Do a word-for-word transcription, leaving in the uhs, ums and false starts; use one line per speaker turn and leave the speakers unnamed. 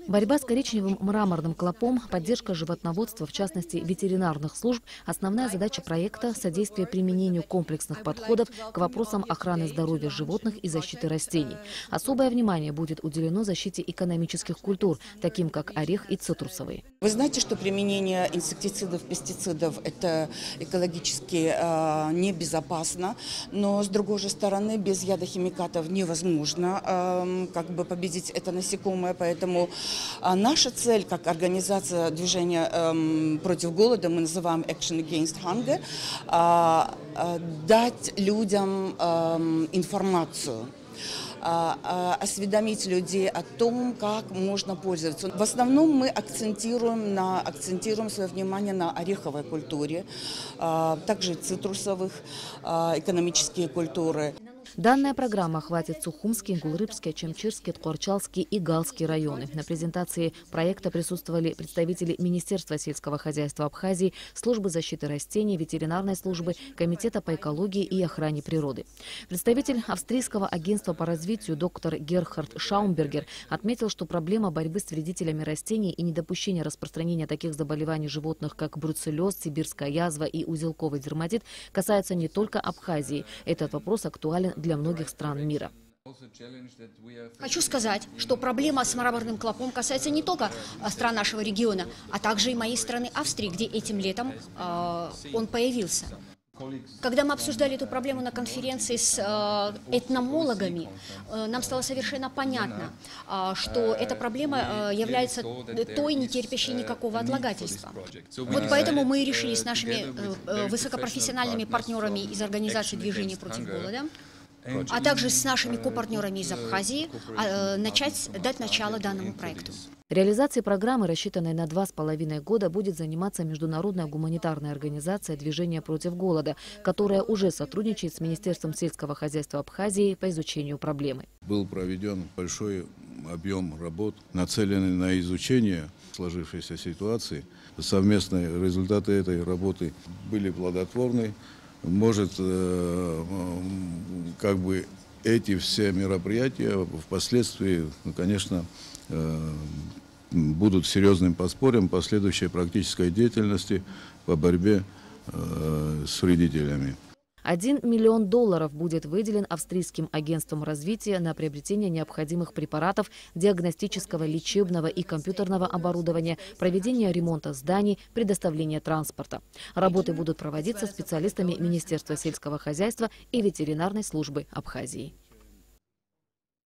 Борьба с коричневым мраморным клопом, поддержка животноводства, в частности ветеринарных служб – основная задача проекта «Содействие применению комплексных подходов к вопросам охраны здоровья животных и защиты растений». Особое внимание будет уделено защите экономических культур, таким как орех и цитрусовые.
Вы знаете, что применение инсектицидов, пестицидов – это экологически э, небезопасно, но с другой же стороны без ядохимикатов невозможно э, как бы победить это насекомое, поэтому э, наша цель как организация движения э, против голода, мы называем Action Against Hunger, э, э, дать людям э, информацию. Осведомить людей о том, как можно пользоваться. В основном мы акцентируем, на, акцентируем свое внимание на ореховой культуре, также цитрусовых, экономические культуры.
Данная программа охватит Сухумский, Гулрыбский, Чемчирский, Ткорчалский и Галский районы. На презентации проекта присутствовали представители Министерства сельского хозяйства Абхазии, Службы защиты растений, ветеринарной службы, Комитета по экологии и охране природы. Представитель австрийского агентства по развитию доктор Герхард Шаумбергер отметил, что проблема борьбы с вредителями растений и недопущения распространения таких заболеваний животных, как бруцеллез, сибирская язва и узелковый дерматит, касается не только Абхазии. Этот вопрос актуален для многих стран мира.
Хочу сказать, что проблема с мраморным клопом касается не только стран нашего региона, а также и моей страны Австрии, где этим летом э, он появился. Когда мы обсуждали эту проблему на конференции с э, этномологами, э, нам стало совершенно понятно, э, что эта проблема э, является той, не терпящей никакого отлагательства. Вот поэтому мы решили с нашими э, высокопрофессиональными партнерами из организации движения против голода, а также с нашими копартнерами из Абхазии, э, начать, дать начало данному проекту.
Реализацией программы, рассчитанной на два с половиной года, будет заниматься международная гуманитарная организация «Движение против голода», которая уже сотрудничает с Министерством сельского хозяйства Абхазии по изучению проблемы.
Был проведен большой объем работ, нацеленный на изучение сложившейся ситуации. Совместные результаты этой работы были плодотворны. Может, как бы эти все мероприятия впоследствии, конечно, будут серьезным подспорьем последующей практической деятельности по борьбе с вредителями.
Один миллион долларов будет выделен австрийским агентством развития на приобретение необходимых препаратов, диагностического, лечебного и компьютерного оборудования, проведение ремонта зданий, предоставление транспорта. Работы будут проводиться специалистами Министерства сельского хозяйства и ветеринарной службы Абхазии.